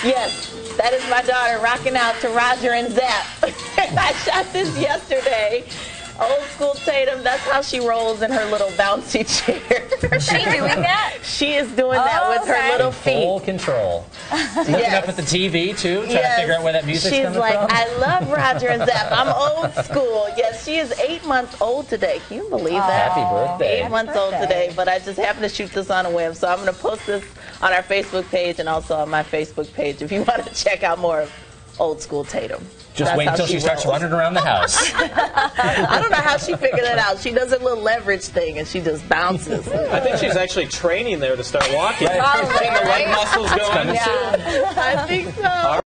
Yes, that is my daughter rocking out to Roger and Zap. I shot this yesterday. Old school Tatum, that's how she rolls in her little bouncy chair. Is she doing that? She is doing that with her little feet. Full control. Looking up at the TV, too, trying to figure out where that music's coming from. She's like, I love Roger and Zap. I'm old school. Yes, she is 8 months old today. Can you believe that? Happy birthday. 8 months old today, but I just happened to shoot this on a whim, so I'm going to post this on our Facebook page and also on my Facebook page if you want to check out more of old school Tatum. Just wait until she starts running around the house. I don't know how she figured it out. She does a little leverage thing and she just bounces. I think she's actually training there to start walking. Right. Seeing the leg muscles going. Yeah, I think so.